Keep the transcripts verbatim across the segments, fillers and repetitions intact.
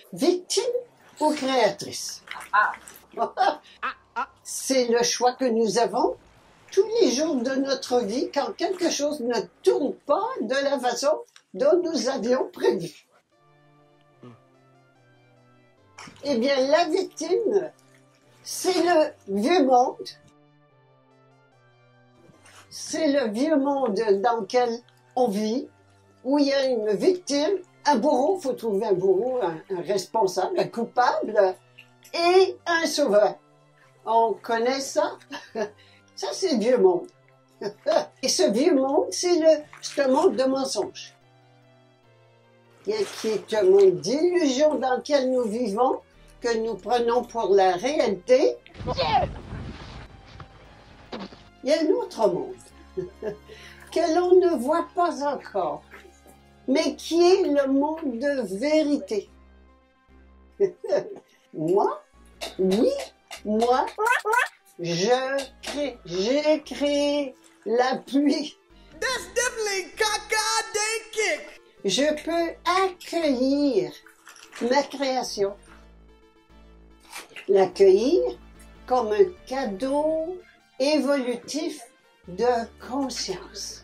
Victime ou créatrice? Ah. C'est le choix que nous avons tous les jours de notre vie quand quelque chose ne tourne pas de la façon dont nous avions prévu. Eh bien, la victime, c'est le vieux monde. C'est le vieux monde dans lequel on vit, où il y a une victime, un bourreau, il faut trouver un bourreau, un, un responsable, un coupable, et un sauveur. On connaît ça? Ça, c'est le vieux monde. Et ce vieux monde, c'est le, c'est un monde de mensonges. Qui est un monde d'illusions dans lequel nous vivons, que nous prenons pour la réalité. Il y a un autre monde que l'on ne voit pas encore, mais qui est le monde de vérité. Moi, oui, moi, je crée, j'ai créé la pluie. That's definitely caca day kick. Je peux accueillir ma création. L'accueillir comme un cadeau évolutif de conscience.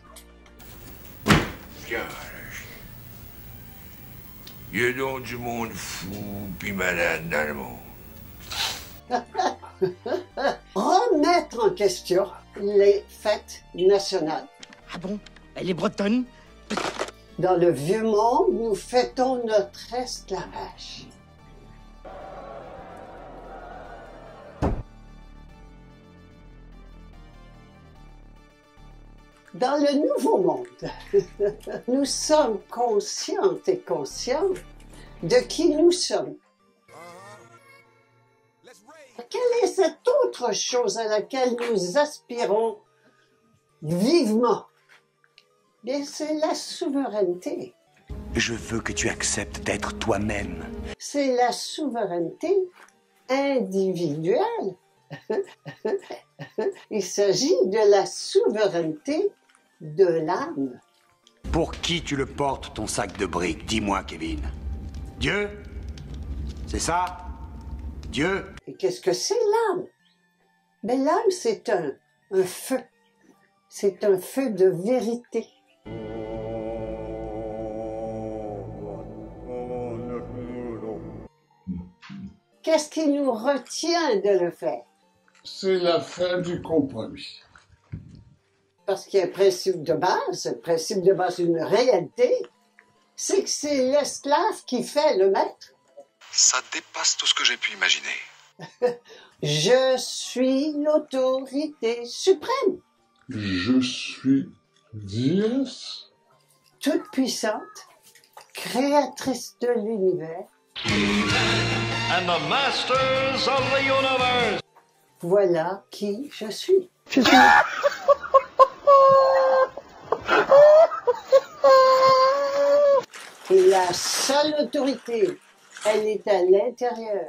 Il y a donc du monde fou pis malade dans le monde. Remettre en question les fêtes nationales. Ah bon? Elle est bretonne? Dans le vieux monde, nous fêtons notre esclavage. Dans le nouveau monde, nous sommes conscientes et conscients de qui nous sommes. Quelle est cette autre chose à laquelle nous aspirons vivement? Bien, c'est la souveraineté. Je veux que tu acceptes d'être toi-même. C'est la souveraineté individuelle. Il s'agit de la souveraineté de l'âme. Pour qui tu le portes, ton sac de briques? Dis-moi, Kevin. Dieu? C'est ça? Dieu? Et qu'est-ce que c'est l'âme? Ben, l'âme, c'est un, un feu. C'est un feu de vérité. Qu'est-ce qui nous retient de le faire? C'est la fin du compromis. Parce qu'il y a un principe de base, un principe de base d'une réalité, c'est que c'est l'esclave qui fait le maître. Ça dépasse tout ce que j'ai pu imaginer. Je suis l'autorité suprême. Je suis déesse. Toute puissante, créatrice de l'univers. And the masters of the universe. Voilà qui je suis. Je suis... Et la seule autorité, elle est à l'intérieur.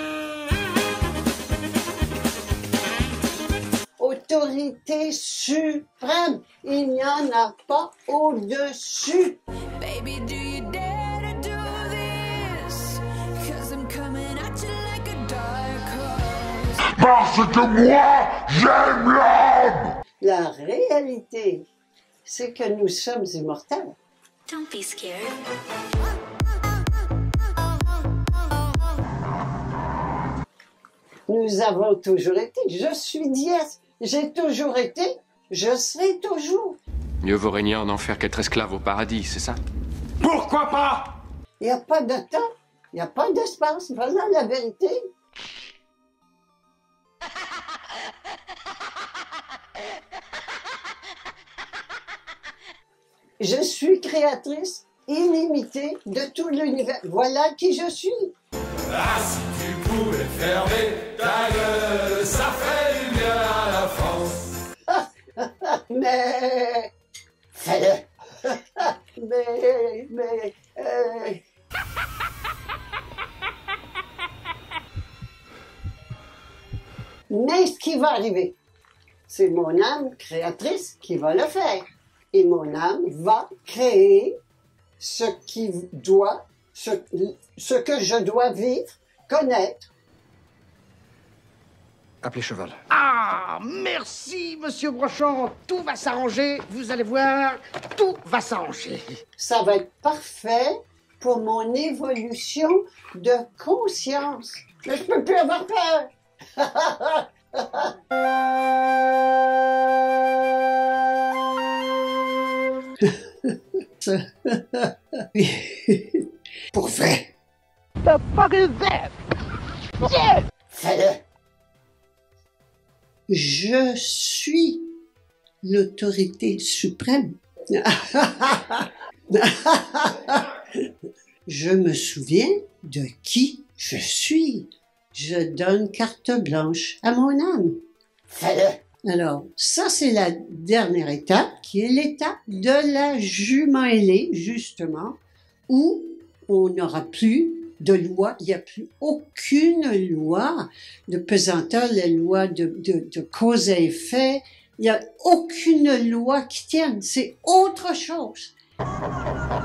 Autorité suprême, il n'y en a pas au-dessus. Baby, do you dare to do this? 'Cause I'm coming at you like a dark horse. Parce que moi, j'aime l'homme! La réalité, c'est que nous sommes immortels. Don't be scared. Nous avons toujours été. Je suis dièse. J'ai toujours été. Je serai toujours. Mieux vaut régner en enfer qu'être esclave au paradis, c'est ça? Pourquoi pas? Il n'y a pas de temps. Il n'y a pas d'espace. Voilà la vérité. Je suis créatrice illimitée de tout l'univers. Voilà qui je suis. Ah, si tu pouvais fermer ta gueule, ça ferait du bien à la France. Mais... Fais-le. mais... Mais... Euh... Mais ce qui va arriver, c'est mon âme créatrice qui va le faire. Et mon âme va créer ce qui doit ce, ce que je dois vivre, connaître. Appelez cheval. Ah, merci, monsieur Brochon. Tout va s'arranger. Vous allez voir, tout va s'arranger. Ça va être parfait pour mon évolution de conscience. Mais je peux plus avoir peur. Pour vrai. The fuck is that? Yeah! Fais-le. Je suis l'autorité suprême. Je me souviens de qui je suis. Je donne carte blanche à mon âme. Fais-le. Alors, ça, c'est la dernière étape, qui est l'étape de la jument ailée, justement, où on n'aura plus de loi, il n'y a plus aucune loi de pesanteur, la loi de, de, de cause à effet, il n'y a aucune loi qui tienne, c'est autre chose.